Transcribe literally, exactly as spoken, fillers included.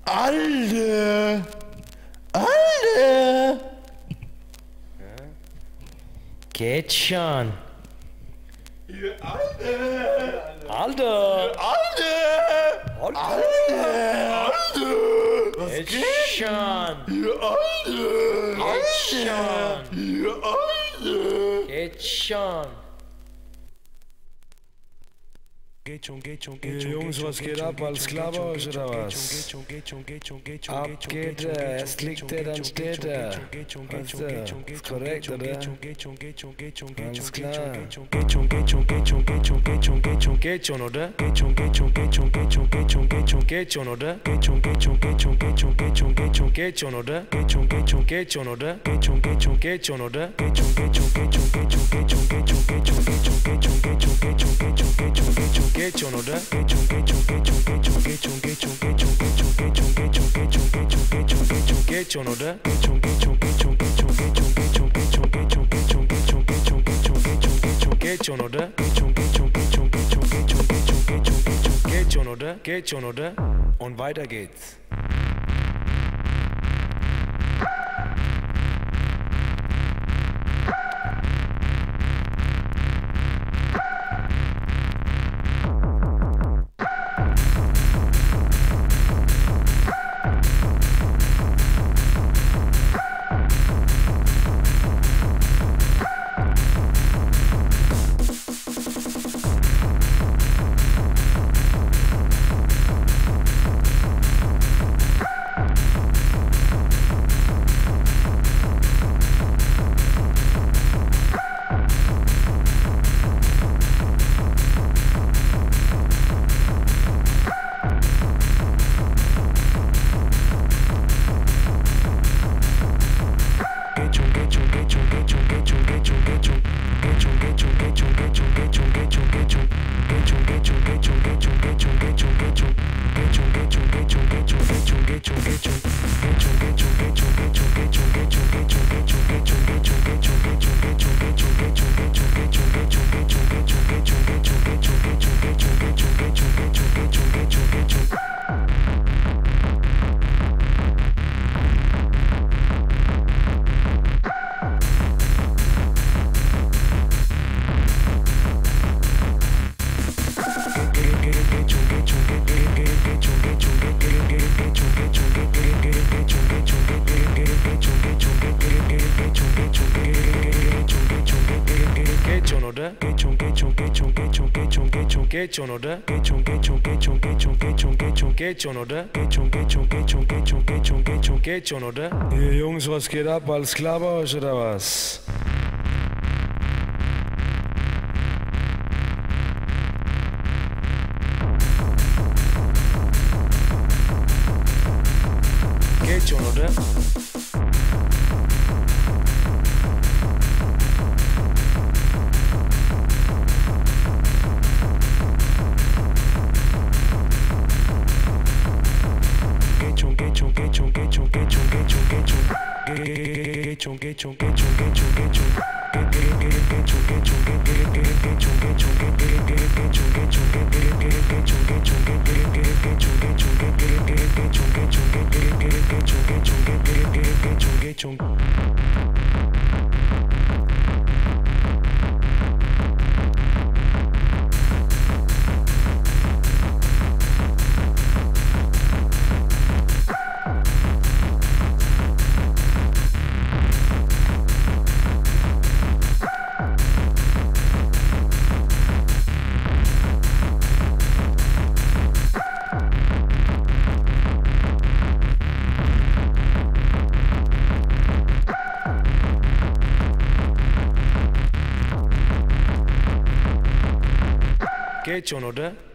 Alter! Alter! Geht schon. Ihr Alter! Alter! Alter! Alter! Alter! Was Geht geht? schon. Ihr Alter! Geht schon. Ihr Alter! Geht schon. Geht schon, geht schon, Ihr geht schon, Jungs, was geht ab? Alles klar bei euch oder was? Ab geht er, erst liegt er, dann steht er. Weißt du, ist korrekt, oder? Alles klar. Geht schon, oder? Geht schon, oder? Geht schon, oder? Geht schon, oder? Geht schon, oder? Geht schon, oder? Geht schon, oder? Geht schon, oder? Geht schon, oder? Geht schon, oder? Und weiter geht's. Geht schon, oder? Geht schon, oder? Geht schon, oder? Ihr Jungs, was geht ab? Alles klar bei euch oder was? Geht schon, oder? Geht schon, oder?